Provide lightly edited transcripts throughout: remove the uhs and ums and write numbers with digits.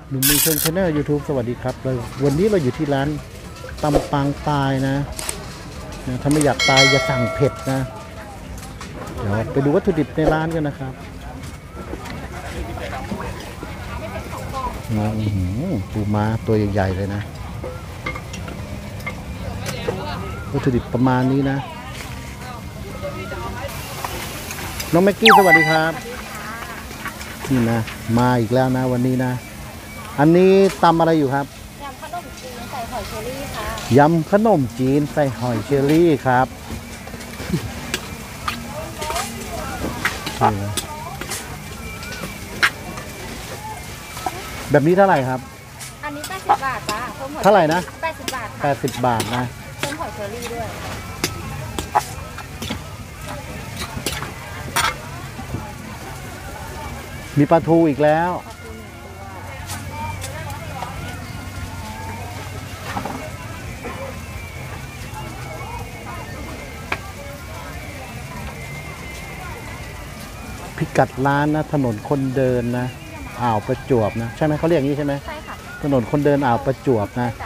หนุ่มมือเชิงชาแนล YouTube สวัสดีครับวันนี้เราอยู่ที่ร้านตำปังตายนะถ้าไม่อยากตายอย่าสั่งเผ็ดนะเดี๋ยวไปดูวัตถุดิบในร้านกันนะครับปูม้าตัวใหญ่ๆเลยนะวัตถุดิบประมาณนี้นะน้องแม็กกี้สวัสดีครับนี่นะมาอีกแล้วนะวันนี้นะอันนี้ตำอะไรอยู่ครับยำขนมจีนใส่หอยเชอรี่ค่ะยำขนมจีนใส่หอยเชอรี่ครับแบบนี้เท่าไหร่ครับอันนี้80 บาทจ้าเท่าไหร่นะ 80 บาท 80 บาทนะเพิ่มหอยเชอรี่ด้วยมีปลาทูอีกแล้วพิกัดร้านนะถนนคนเดินนะอ่าวประจวบนะใช่ไหมเขาเรียกอย่างนี้ใช่ไหมใช่ค่ะถนนคนเดินอ่าวประจวบนะ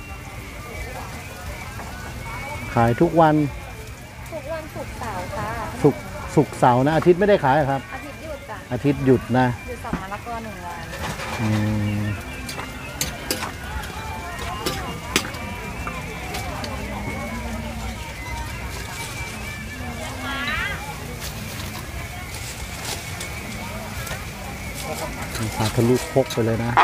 ขายทุกวันศุกร์เสาร์ค่ะศุกร์เสาร์นะอาทิตย์ไม่ได้ขายครับอาทิตย์หยุดจ้ะอาทิตย์หยุดนะหยุด2 วันแล้วก็1 วันพาทะลุพกไปเลยนะ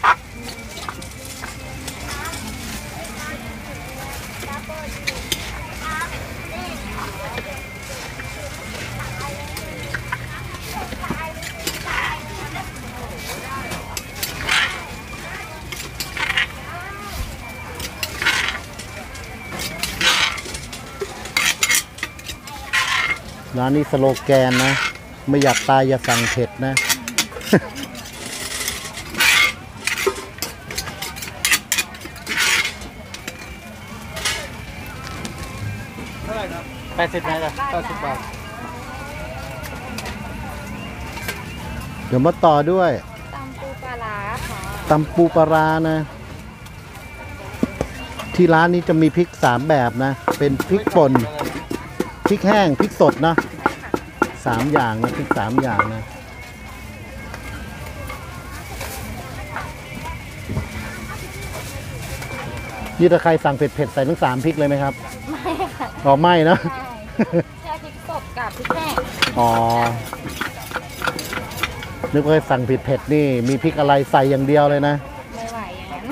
ร้านนี้สโลแกนนะไม่อยากตายอย่าสั่งเผ็ดนะเท่าไหร่ครับ80ไหมล่ะ80 บาทเดี๋ยวมาต่อด้วยตำปูปลาร้าค่ะตำปูปลาร้านะที่ร้านนี้จะมีพริก3แบบนะเป็นพริกป่นพริกแห้งพริกสดนะ3อย่างนะพริก3อย่างนะนี่ถ้าใครสั่งเผ็ดๆใส่ทั้ง3พริกเลยไหมครับไม่ค่ะอ๋อไม่นะแค่พริกสดกับพริกแห้งอ๋อนึกว่าสั่งเผ็ดๆนี่มีพริกอะไรใส่อย่างเดียวเลยนะไม่ไหวอย่างนั้น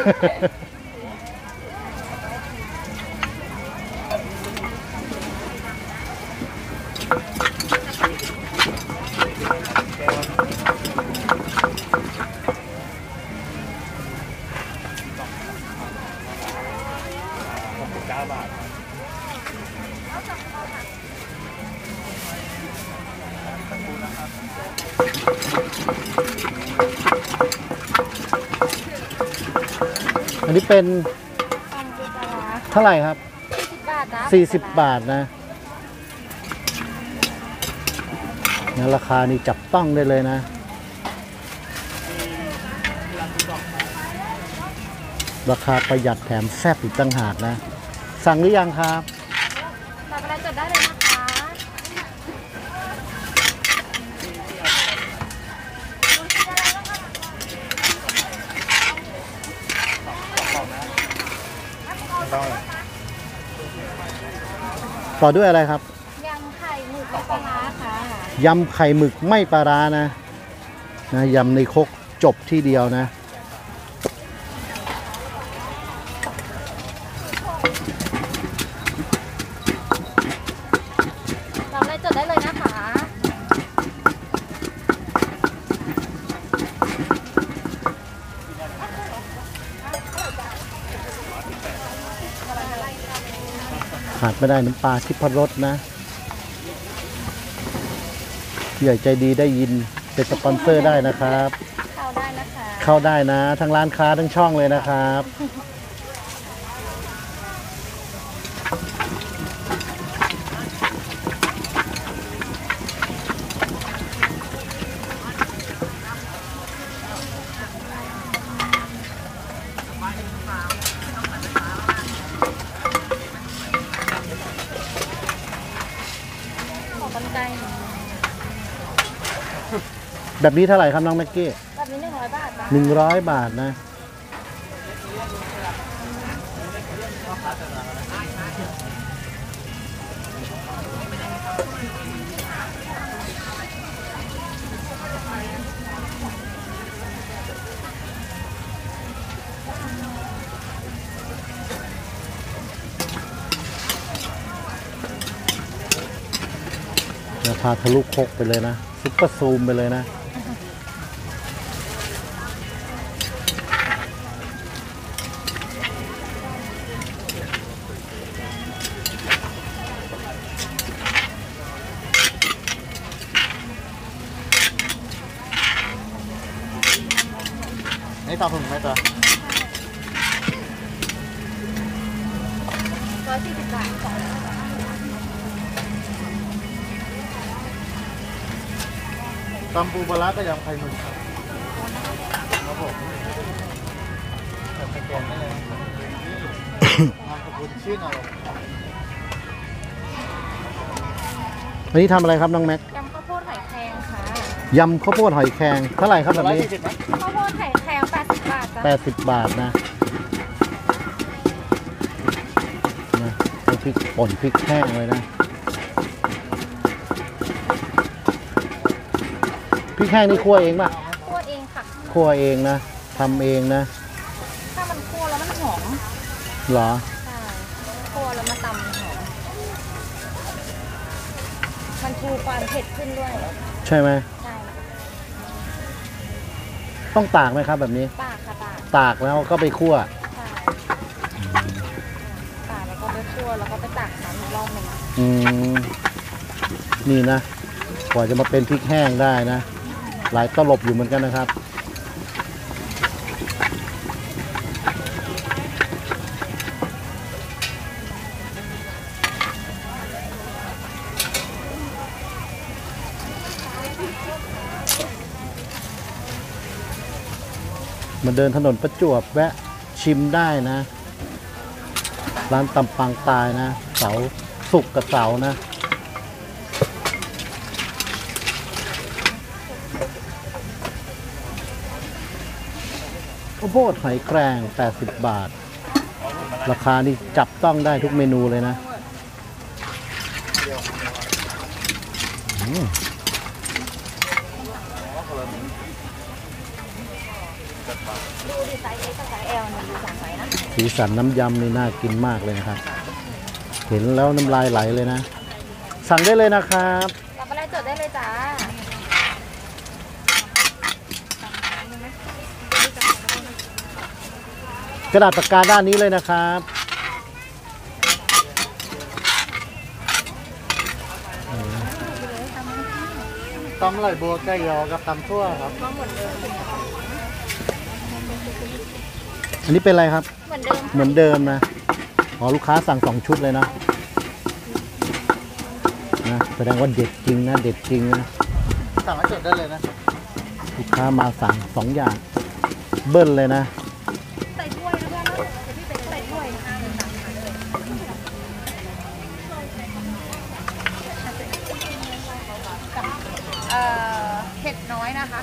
อันนี้เป็นตำปูปลาร้าเท่าไหร่ครับ 40 บาทจ้า 40 บาทนะราคานี่จับต้องได้เลยนะราคาประหยัดแถมแซ่บอีกต่างหากนะสั่งหรือยังครับสั่งอะไรจดได้เลยนะคะต่อด้วยอะไรครับยำไข่หมึกปลาร้าค่ะยำไข่หมึกไม่ปลาร้านะยำในครกจบที่เดียวนะสั่งอะไรจดได้เลยนะคะขาดไม่ได้น้ำปลาทิพรสนะผู้ใหญ่ใจดีได้ยินเป็นสปอนเซอร์ได้นะครับเข้าได้นะคะเข้าได้นะทั้งร้านค้าทั้งช่องเลยนะครับขแบบนี้เท่าไหร่ครับน้องแม็กกี้แบบนี้100 บาทจ้ะ 100 บาทนะราคาทะลุคกไปเลยนะซุปเปอร์ซูมไปเลยนะนี่ตามผมไหมจ๊ะ 140 บาท2 ตำปูปลาร้าก็ยำไข่หมึกครับผมแบบสแกนได้เลยนามสกุลชื่ออะไรอันนี้ทำอะไรครับน้องแม็กยำข้าวโพดไข่แครงค่ะยำข้าวโพดหอยแครงเท่าไหร่ครับแบบนี้ 140ไหมข้าวโพดไข่แครง80 บาทจ้ะ 80 บาทนะพริกป่นพริกแห้งเลยนะพริกแห้งนี่คั่วเองป่ะคั่วเองค่ะคั่วเองนะทำเองนะถ้ามันคั่วแล้วมันหอมเหรอใช่คั่วแล้วมาตำหอมมันชูความเผ็ดขึ้นด้วยใช่ไหมใช่ต้องตากไหมครับแบบนี้ปากค่ะปากตากแล้วก็ไปคั่วใช่ปากแล้วก็ไปคั่วแล้วก็ไปตักน้ำอีกรอบหนึ่งอืมนี่นะกว่าจะมาเป็นพริกแห้งได้นะ หลายตลบอยู่เหมือนกันนะครับมาเดินถนนประจวบแวะชิมได้นะ ร้านตำปังตายนะเสาร์ศุกร์กับเสาร์นะข้าวโพดหอยแครง80 บาท ราคานี่จับต้องได้ทุกเมนูเลยนะอืมดูดิไซส์ X กับไซส์ L มันดูสองไซส์นะสีสันน้ำยำนี่น่ากินมากเลยนะครับ เห็นแล้วน้ำลายไหลเลยนะ สั่งได้เลยนะครับรับอะไรจดได้เลยจ้ากระดาษปากกาด้านนี้เลยนะครับตำไหลบัวไก่ยอกับตำทั่วครับก็เหมือนเดิมอันนี้เป็นอะไรครับเหมือนเดิมเหมือนเดิมนะอ๋อลูกค้าสั่ง2 ชุดเลยนะแสดงว่าเด็ดจริงนะ เด็ดจริงนะสั่งให้จดได้เลยนะลูกค้ามาสั่ง2 อย่าง เบิ้ลเลยนะใส่ถ้วยนะเพื่อนนะเดี๋ยวพี่ไปใส่ถ้วยนะคะเผ็ดน้อยนะคะ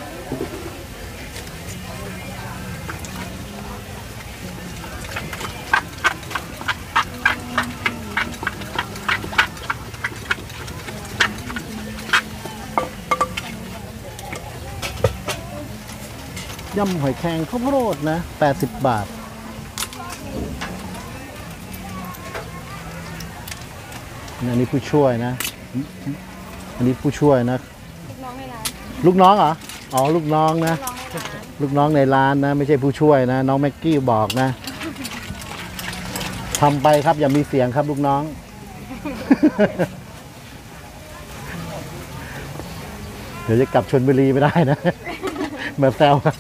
ยำหอยแครงข้าวโพดนะ80 บาทอันนี้ผู้ช่วยนะ อันนี้ผู้ช่วยนะลูกน้องในร้านลูกน้องเหรอ อ๋อ ลูกน้องนะลูกน้องในร้านลูกน้องในร้านนะ ไม่ใช่ผู้ช่วยนะ น้องแม็กกี้บอกนะทำไปครับอย่ามีเสียงครับลูกน้อง เดี๋ยวจะกลับชลบุรีไม่ได้นะ มาแซวครับ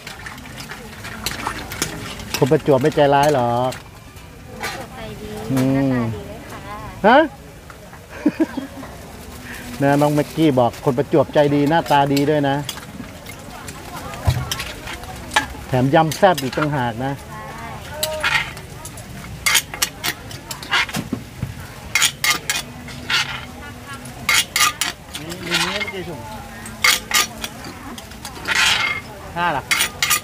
คนประจวบไม่ใจร้ายหรอกใจดีอืหน้าม ตาดีเลยค่ะฮะ นะน้องแม็กกี้บอกคนประจวบใจดีหน้าตาดีด้วยนะ แถมยำแซ่บอีกต่างหากนะมีนี้เมื่อกี้ถุง 5 ล่ะ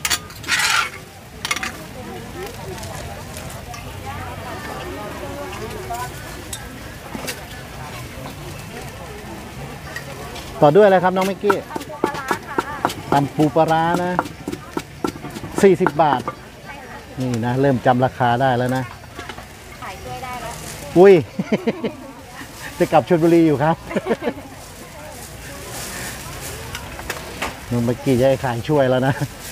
ต่อด้วยอะไรครับน้องเมกกี้ตำปูปลาร้านะ40 บาท นี่นะ เริ่มจำราคาได้แล้วนะขายช่วยได้แล้วอุ้ย จะกลับชลบุรีอยู่ครับ น้องเมกกี้จะให้ขายช่วยแล้วนะ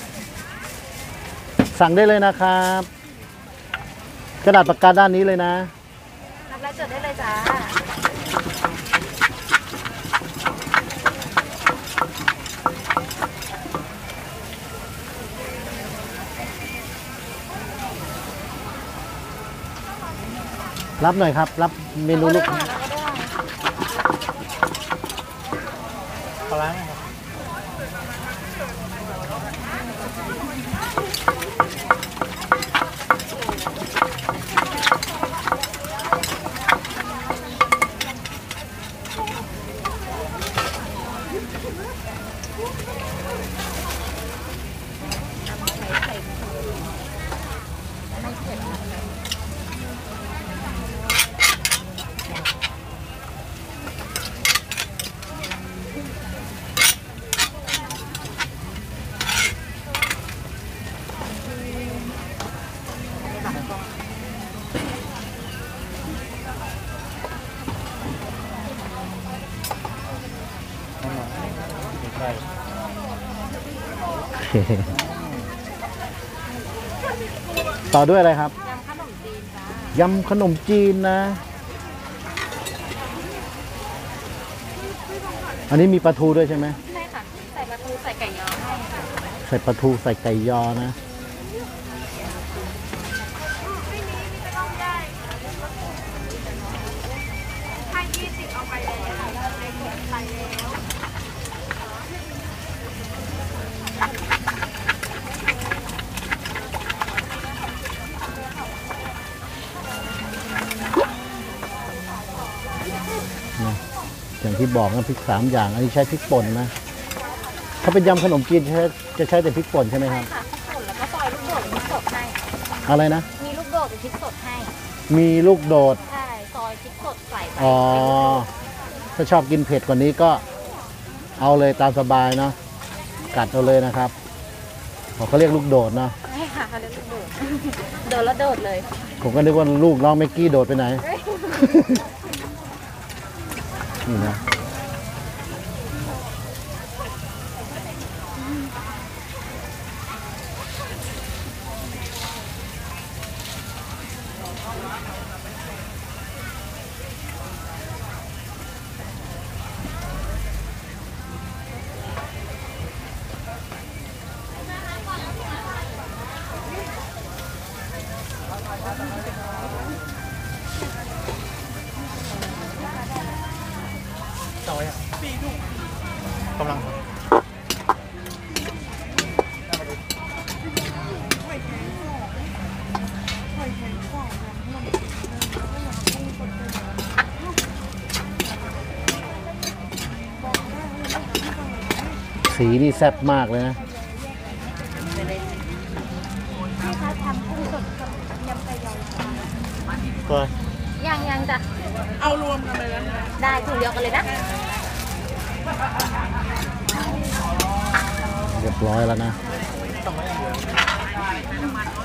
สั่งได้เลยนะครับ กระดาษปากกาด้านนี้เลยนะรับแล้วจดได้เลยจ้ารับหน่อยครับ รับเมนูลูกปลาร้าไหมครับ ใช่ต่อด้วยอะไรครับยำขนมจีนจ้ายำขนมจีนนะ อันนี้มีปลาทูด้วยใช่ไหมใช่ค่ะ ใส่ปลาทูใส่ไก่ยอให้ค่ะใส่ปลาทูใส่ไก่ยอนะถ้า20เอาไปแล้วไปแล้วนะอย่างที่บอกนะพริก3 อย่าง อันนี้ใช้พริกป่นนะ ถ้าเป็นยำขนมจีนจะใช้แต่พริกป่นใช่ไหมครับค่ะพริกป่นแล้วก็ซอยลูกโดดเป็นพริกสดให้อะไรนะมีลูกโดดเป็นพริกสดให้มีลูกโดดใช่ ซอยพริกสดใส่ไปอ๋อ ถ้าชอบกินเผ็ดกว่านี้ก็เอาเลยตามสบายเนาะ กัดเอาเลยนะครับเขาเรียกลูกโดดเนาะใช่ค่ะเขาเรียกลูกโดด โดดแล้วโดดเลยผมก็นึกว่าลูกน้องเมกกี้โดดไปไหน นี่นะต่อยังกำลังครับสีนี่แซ่บมากเลยนะพี่คะทำกุ้งสดกับยำไก่ยอตัวยังจ้ะเอารวมกันเลยนะได้ถุงเดียวกันเลยนะเรียบร้อยแล้วนะต้องไว้อย่างเดียว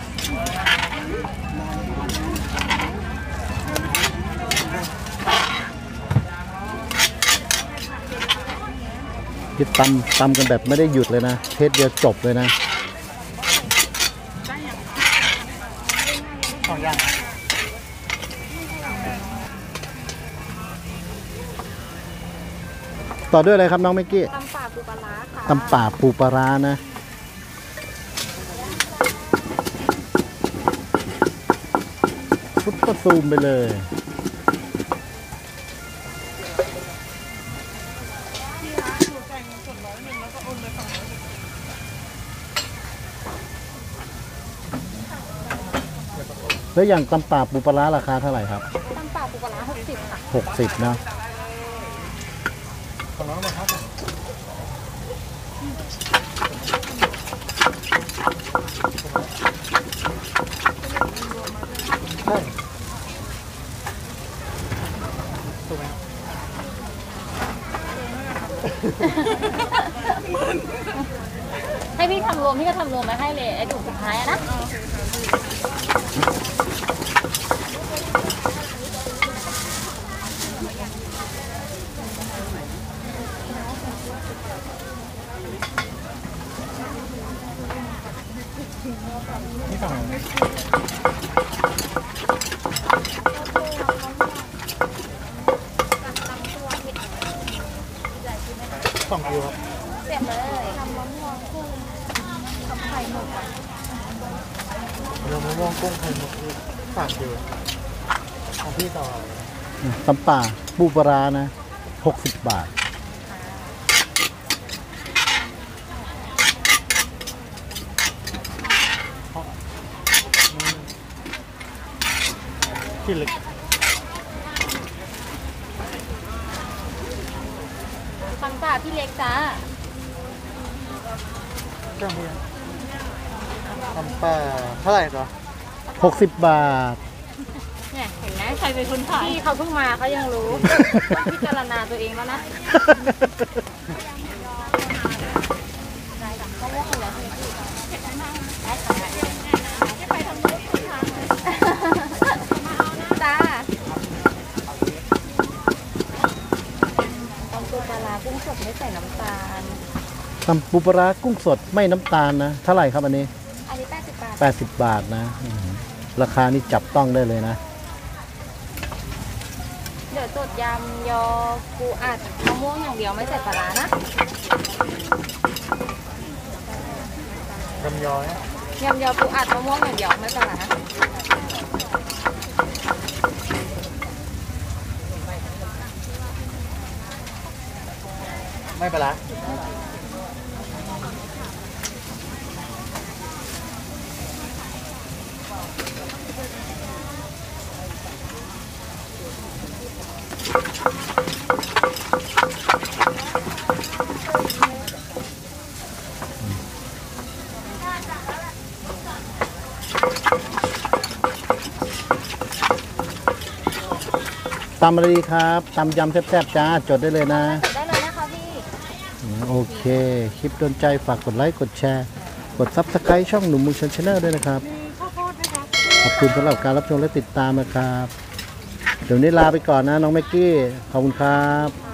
ที่ตำกันแบบไม่ได้หยุดเลยนะ เทสเดียวจบเลยนะ 2 อย่างต่อด้วยอะไรครับน้องเมกกี้ตำป่าปูปลาร้าค่ะตำป่าปูปลาร้านะ ฟุตก็ซูมไปเลยพี่คะหนูจ่ายเงินสด100แล้วก็โอนไป200 แล้วอย่างตำป่าปูปลาร้าราคาเท่าไหร่ครับตำป่าปูปลาร้า60ค่ะ 60นะของน้องมาครับให้พี่ทำรวมพี่ก็ทำรวมมาให้เลยไอ้ถุงสุดท้ายอะนะนี่สั่งอะไร2 กิโลครับเสียบเลยทำมะม่วงกุ้งกับไข่หมึกอะเรือมะม่วงกุ้งไข่หมึกคือ3 กิโลของพี่ต่อตำป่าปูปลาร้านะ60 บาทที่เล็กตำป่าพี่เล็กจ้าเครื่องพี่ทำป่าเท่าไหร่เหรอ 60 บาทเนี่ยเห็นไหมใครเป็นคนขายพี่เขาเพิ่งมาเขายังรู้ ต้องพิจารณาตัวเองแล้วนะมะม่วงเหลือให้พี่ได้ค่ะไปทำรถจ้าตำปูปลาร้ากุ้งสดไม่ใส่น้ำตาลตำปูปลาร้ากุ้งสดไม่น้ำตาลนะ เท่าไหร่ครับอันนี้อันนี้80 บาท 80 บาทนะราคานี่จับต้องได้เลยนะเดี๋ยวจดยำยอปูอัดมะม่วงอย่างเดียวไม่ใส่ปลาร้านะลำย้อยยำยอปูอัดมะม่วงอย่างเดียวไม่ปลาร้าไม่ปลาร้าตำอะไรดีครับตำยำแซ่บๆจ้าจดได้เลยนะจดได้เลยนะคะพี่โอเค คลิปโดนใจฝากกดไลค์กดแชร์ กด Subscribe ช่องหนุ่มมุงชนชาแนลด้วยนะครับมีข้าวโพดไหมคะขอบคุณสำหรับการรับชมและติดตามนะครับ เดี๋ยวนี้ลาไปก่อนนะน้องแม็กกี้ ขอบคุณครับค่ะ